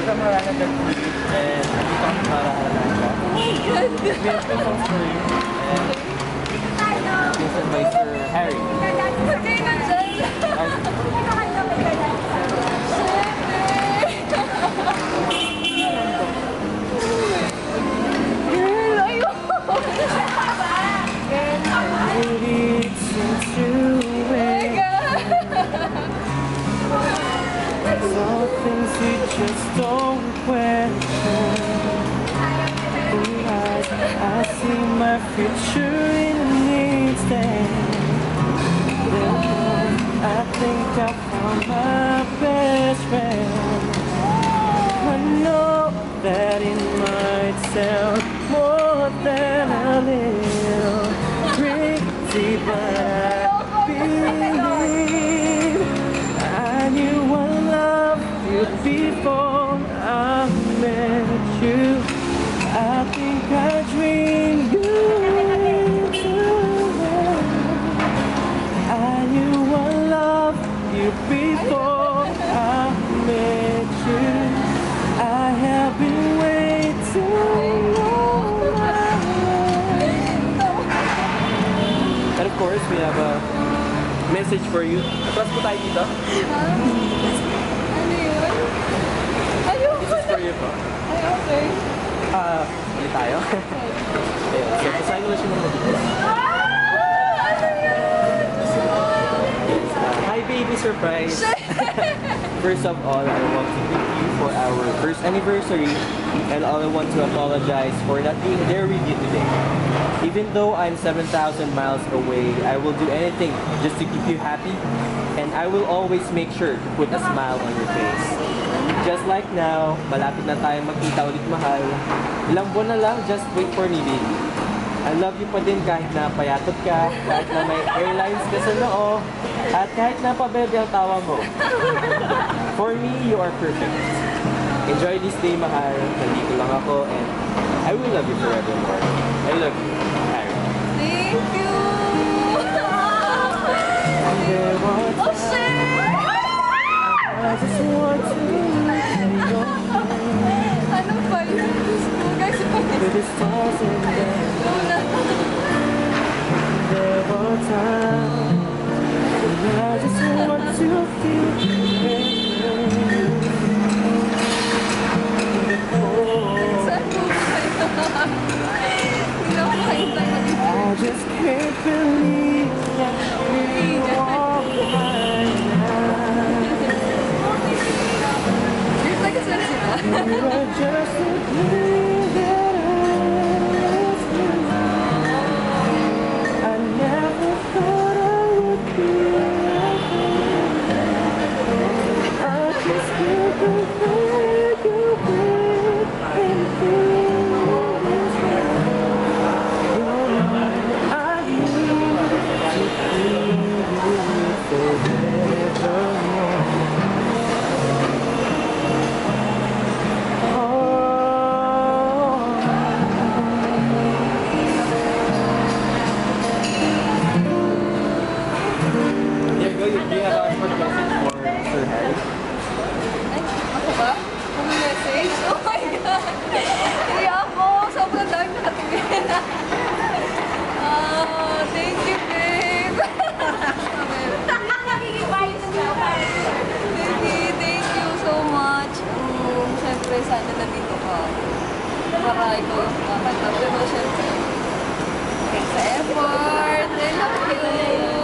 from Harana and nandito kami para halalaan ka. Oh my God! We have some songs for you. And listen by Sir Harry. Okay na dyan! Girl, ayoko! Some things we just don't question. I see my future in an instant. I think I found my best friend. I know that it might sound more than a little crazy, but I believe I knew I loved you before I met you. I think I dreamed you into life. I knew I loved you before I met you. I have been waiting all my life. And of course, we have a message for you. Plus po tayo dito. Ano yun? Ayoko This is for you po. Ay, okay. Hindi tayo. Ayan, so pasahin ko na siya mga dito. Ano yan? Hi baby surprise! First of all, I want to thank you for our first anniversary, and I want to apologize for not being there with you today. Even though I'm 7,000 miles away, I will do anything just to keep you happy, and I will always make sure to put a smile on your face. Just like now, malapit na tayo magkita ulit, mahal. Ilang buwan na lang, just wait for me, baby. I love you pa din kahit na payatot ka, kahit na may airlines ka sa noo, at kahit na pabebe ang tawa mo. For me, you are perfect. Enjoy this day, mahal. Nandito lang ako, and I will love you forevermore. I love you, Harriet. Thank you! Oh, shit! I just want to Anong ba yun? Guys, with the stars in there. There were times when I just want to feel I just can't believe that we walk right now. You are just the dream that I was in. I never thought I would be like this. I just can't believe you breathe and feel this way. I need to feel you forevermore. Thank you, babe. Thank you so much. Siyempre, sana nandito ka. Para ikaw yung kakanta. Pero siyempre, sa effort. I love you.